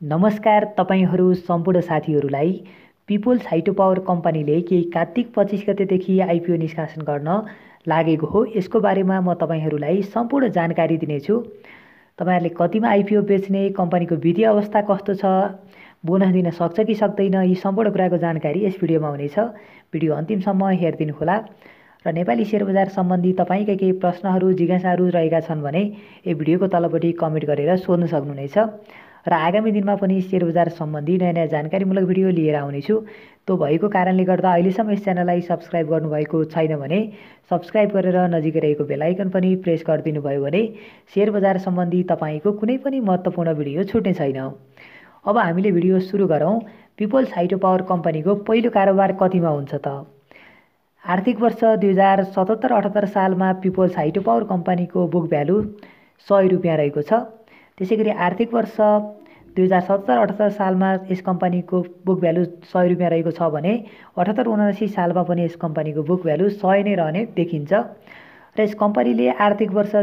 नमस्कार तपाईहरू सम्पूर्ण साथीहरूलाई। पिपुल्स हाइड्रो पावर कम्पनीले केही कार्तिक 25 गतेदेखि आइपिओ निष्कासन गर्न लागेको हो। यसको बारेमा म तपाईहरूलाई सम्पूर्ण जानकारी दिनेछु। तपाईहरुले कतिमा आइपिओ बेच्ने, कम्पनीको वित्तीय अवस्था कस्तो छ, बोनस दिन सक्छ कि सक्दैन, यी सम्पूर्ण कुराको जानकारी यस भिडियोमा हुनेछ। भिडियो अन्तिमसम्म हेरिदिनु होला। र नेपाली शेयर बजार सम्बन्धी तपाईका केही प्रश्नहरू, जिज्ञासाहरू रहेका छन् भने यो भिडियोको तलपट्टि कमेन्ट गरेर सोध्न सक्नुहुनेछ। र आगामी दिनमा पनि शेयर बजार सम्बन्धी नयाँ जानकारीमूलक भिडियो लिएर आउनेछु। त्यो भएको कारणले गर्दा अहिलेसम्म यस च्यानललाई सब्स्क्राइब गर्नुभएको छैन भने सब्स्क्राइब गरेर नजिकै रहेको बेल आइकन पनि प्रेस गरिदिनु भयो भने शेयर बजार सम्बन्धी तपाईको कुनै पनि महत्त्वपूर्ण भिडियो छुट्ने छैन। अब हामीले भिडियो सुरु गरौँ। पिपुल्स हाइड्रो पावर कम्पनीको पहिलो कारोबार कतिमा हुन्छ त? आर्थिक वर्ष 2077-78 सालमा पिपुल्स हाइड्रो पावर कम्पनीको बुक भ्यालु 100 रुपियाँ रहेको छ। त्यसैगरी आर्थिक वर्ष 2077-78 सालमा यस कम्पनीको बुक भ्यालु 100 रुपियाँ रहेको छ भने 78-79 सालमा पनि यस कम्पनीको बुक भ्यालु 100 नै रहने देखिन्छ। र यस कम्पनीले आर्थिक वर्ष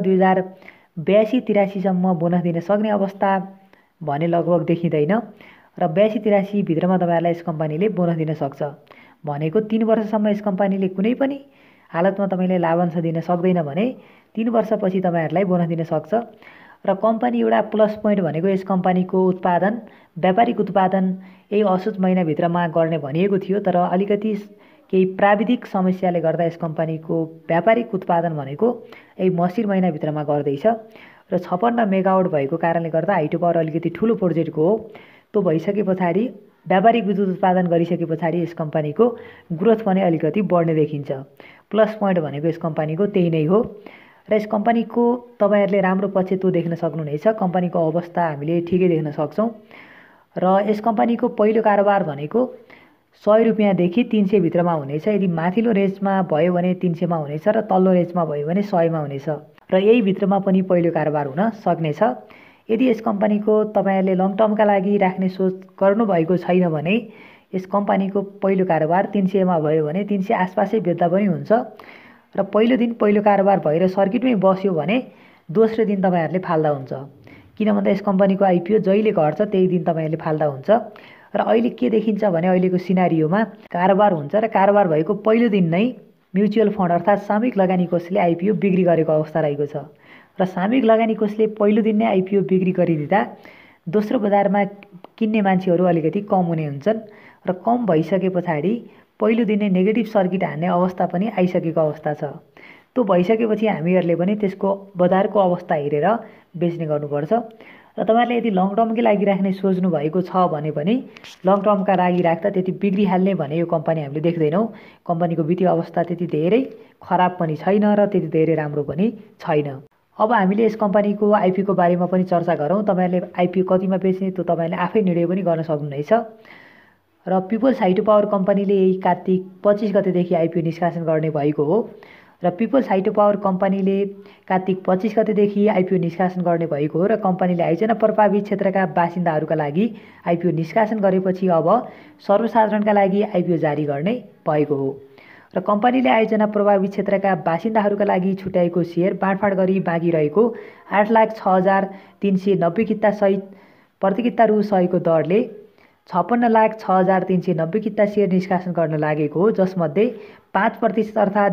2082-83 सम्म बोनस दिन सक्ने अवस्था भने लगभग देखिँदैन। र 82-83 भित्रमा तपाईहरुलाई यस कम्पनीले बोनस दिन सक्छ। भनेको 3 वर्षसम्म यस कम्पनीले कुनै पनि हालतमा तपाईले लाभांश दिन सक्दैन भने 3 वर्षपछि तपाईहरुलाई बोनस दिन सक्छ। र कम्पनी एउटा प्लस पोइन्ट भनेको यस कम्पनीको उत्पादन, व्यापारिक उत्पादन यही असोज महिनाभित्रमा गर्ने भनिएको थियो, तर अलिकति केही प्राविधिक समस्याले गर्दा यस कम्पनीको व्यापारिक उत्पादन भनेको यही मसिर महिनाभित्रमा गर्दैछ। र 56 मेगावाट भएको कारणले गर्दा हाइड्रो पावर अलिकति ठुलो प्रोजेक्टको हो। त्यो भइसके पछाडि व्यापारिक विद्युत उत्पादन गरिसके पछाडि यस कम्पनीको ग्रोथ पनि अलिकति बढ्ने देखिन्छ। प्लस पोइन्ट भनेको यस कम्पनीको त्यही नै हो। र यस कम्पनीको तपाईहरुले राम्रो पक्ष त्यो देख्न सक्नुहुनेछ। कम्पनीको अवस्था हामीले ठिकै देख्न सक्छौं। र यस कम्पनीको पहिलो कारोबार भनेको 100 रुपियाँदेखि 300 भित्रमा हुनेछ। यदि माथिल्लो रेन्जमा भयो भने 300 मा हुनेछ र तल्लो रेन्जमा भयो भने 100 मा हुनेछ। र यही भित्रमा पनि पहिलो कारोबार हुन सक्नेछ। यदि यस कम्पनीको तपाईहरुले लङ टर्मका लागि राख्ने सोच गर्नु भएको छैन भने यस कम्पनीको पहिलो कारोबार 300 मा भयो भने 300 आसपासै बेच्दा पनि हुन्छ। र पहिलो दिन पहिलो कारोबार भएर सर्किटमै बस्यो भने दोस्रो दिन तपाईहरुले फाल्दा हुन्छ। किन भन्दा यस कम्पनीको आइपिओ जहिले घट्छ त्यही दिन तपाईहरुले फाल्दा हुन्छ। र अहिले के देखिन्छ भने अहिलेको सिनारियोमा कारोबार हुन्छ र कारोबार भएको पहिलो दिन नै म्युचुअल फन्ड अर्थात् सामूहिक लगानी कोषले आइपिओ बिक्री गरेको अवस्था रहेको छ। र सामूहिक लगानी कोषले पहिलो दिन नै आइपिओ बिक्री गरिदिँदा दोस्रो बजारमा किन्ने मान्छेहरू अलिकति कम हुने हुन्छन्। र कम भइसके पछाडि पहिलो दिन नै नेगेटिभ सर्किट हान्ने अवस्था पनि आइसकेको अवस्था छ। त्यो भइसकेपछि हामीहरूले पनि त्यसको बजारको अवस्था हेरेर बेच्ने गर्नुपर्छ। र तपाईहरुले यदि लङ टर्मकै लागि राख्ने सोच्नु भएको छ भने पनि लङ टर्मका लागि राख्दा त्यति बिग्रिहाल्ने भने यो कम्पनी हामीले देख्दैनौँ। कम्पनीको वित्तीय अवस्था त्यति धेरै खराब पनि छैन र त्यति धेरै राम्रो पनि छैन। अब हामीले यस कम्पनीको आइपिओको बारेमा पनि चर्चा गरौँ। तपाईहरुले आइपिओ कतिमा बेच्ने त्यो तपाईहरुले आफै निर्णय पनि गर्न सक्नुहुनेछ। र पिपुल्स हाइड्रो पावर कम्पनीले यही कार्तिक 25 गतेदेखि आइपिओ निष्कासन गर्ने भएको हो। र पिपुल्स हाइड्रो पावर कम्पनीले कार्तिक 25 गतेदेखि आइपिओ निष्कासन गर्ने भएको हो। र कम्पनीले आयोजना प्रभावित क्षेत्रका बासिन्दाहरूका लागि आइपिओ निष्कासन गरेपछि अब सर्वसाधारणका लागि आइपिओ जारी गर्ने भएको हो। र कम्पनीले आयोजना प्रभावित क्षेत्रका बासिन्दाहरूका लागि छुट्याएको सेयर बाँडफाँड गरी बाँकी रहेको 8,06,390 किता सहित प्रति किता रु 100 को दरले 56,06,390 किता सेयर निष्कासन गर्न लागेको हो। जसमध्ये 5% अर्थात्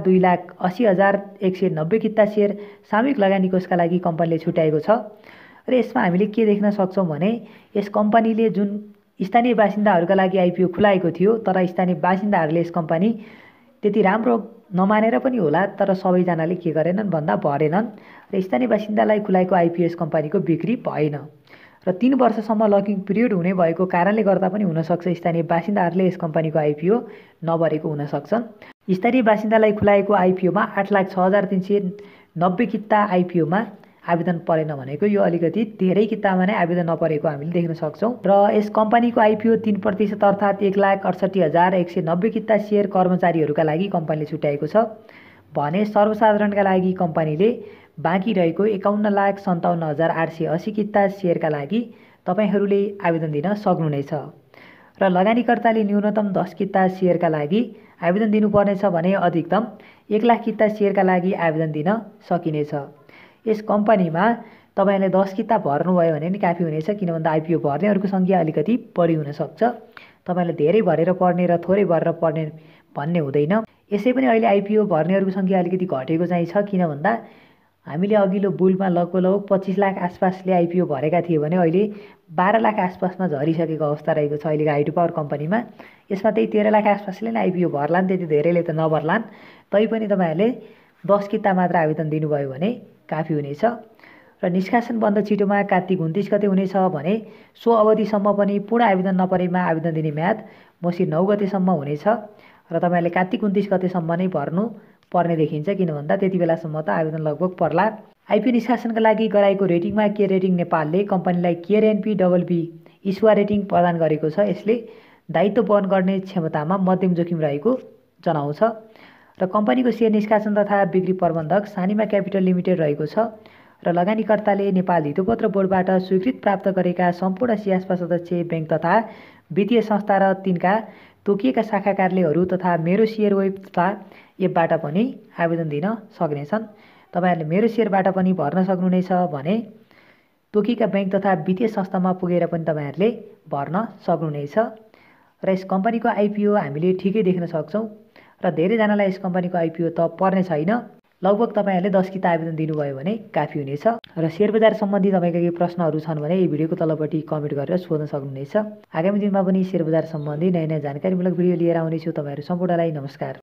2,80,190 किता सेयर सामूहिक लगानी कोषका लागि कम्पनीले छुट्याएको छ। र यसमा हामीले के देख्न सक्छौँ भने यस कम्पनीले जुन स्थानीय बासिन्दाहरूका लागि आइपिओ खुलाएको थियो, तर स्थानीय बासिन्दाहरूले यस कम्पनी त्यति राम्रो नमानेर पनि होला, तर सबैजनाले के गरेनन् भन्दा भरेनन्। र स्थानीय बासिन्दालाई खुलाएको आइपिओ यस कम्पनीको बिक्री भएन। र 3 वर्षसम्म लकिङ पिरियड हुने भएको कारणले गर्दा पनि हुनसक्छ स्थानीय बासिन्दाहरूले यस कम्पनीको आइपिओ नभरेको हुन सक्छन्। स्थानीय बासिन्दालाई खुलाएको आइपिओमा 8,06,390 किता आइपिओमा आवेदन परेन भनेको यो अलिकति धेरै कितामा नै आवेदन नपरेको हामीले देख्न सक्छौँ। र यस कम्पनीको आइपिओ 3% अर्थात् 1,68,190 किता सेयर कर्मचारीहरूका लागि कम्पनीले छुट्याएको छ भने सर्वसाधारणका लागि कम्पनीले बाँकी रहेको 51,57,880 किता सेयरका लागि तपाईहरूले आवेदन दिन सक्नुहुनेछ। र लगानीकर्ताले न्यूनतम 10 किता सेयरका लागि आवेदन दिनुपर्नेछ भने अधिकतम 1 लाख किता सेयरका लागि आवेदन दिन सकिनेछ। यस कम्पनीमा तपाईँले 10 किता भर्नुभयो भने नि काफी हुनेछ, किन भन्दा आइपिओ भर्नेहरूको सङ्ख्या अलिकति बढी हुनसक्छ। तपाईँले धेरै भरेर पढ्ने र थोरै भरेर पढ्ने भन्ने हुँदैन। यसै पनि अहिले आइपिओ भर्नेहरूको सङ्ख्या अलिकति घटेको चाहिँ छ, किन भन्दा हामीले अघिल्लो बुलमा लगभग 25 लाख आसपासले आइपिओ भरेका थिए भने अहिले 12 लाख आसपासमा झरिसकेको अवस्था रहेको छ अहिलेको हाइड्रो पावर कम्पनीमा। यसमा त्यही 13 लाख आसपासले नै आइपिओ भर्लान्, त्यति धेरैले त नभर्लान्। तैपनि तपाईँहरूले 10 किता मात्र आवेदन दिनुभयो भने काफी हुनेछ। र निष्कासन बन्द छिटोमा कार्तिक 29 गते हुनेछ भने सो अवधिसम्म पनि पूर्ण आवेदन नपरेमा आवेदन दिने म्याद मसिर 9 गतेसम्म हुनेछ र तपाईँहरूले कार्तिक 29 गतेसम्म नै भर्नु पर्ने देखिन्छ, किन भन्दा त्यति बेलासम्म त आवेदन लगभग पर्ला। आइपिओ निष्कासनका लागि गराएको रेटिङमा केयर रेटिङ नेपालले कम्पनीलाई केयर एनपी BB इस्युवा रेटिङ प्रदान गरेको छ। यसले दायित्व वहन गर्ने क्षमतामा मध्यम जोखिम रहेको जनाउँछ र कम्पनीको सेयर निष्कासन तथा बिक्री प्रबन्धक सानिमा क्यापिटल लिमिटेड रहेको छ र लगानीकर्ताले नेपाल धितोपत्र बोर्डबाट स्वीकृत प्राप्त गरेका सम्पूर्ण सियास्पा सदस्य ब्याङ्क तथा वित्तीय संस्था र तिनका तोकिएका शाखा कार्यालयहरू तथा मेरो सेयर वेब तथा एपबाट पनि आवेदन दिन सक्नेछन्। तपाईँहरूले मेरो सेयरबाट पनि भर्न सक्नुहुनेछ भने तोकिएका ब्याङ्क तथा वित्तीय संस्थामा पुगेर पनि तपाईँहरूले भर्न सक्नुहुनेछ। र यस कम्पनीको आइपिओ हामीले ठिकै देख्न सक्छौँ र धेरैजनालाई यस कम्पनीको आइपिओ त पर्ने छैन। लगभग तपाईँहरूले 10 किता आवेदन दिनुभयो भने काफी हुनेछ। र सेयर बजार सम्बन्धी तपाईँका केही प्रश्नहरू छन् भने यो भिडियोको तलपट्टि कमेन्ट गरेर सोध्न सक्नुहुनेछ। आगामी दिनमा पनि सेयर बजार सम्बन्धी नयाँ जानकारीमूलक भिडियो लिएर आउनेछु। तपाईँहरू सम्पूर्णलाई नमस्कार।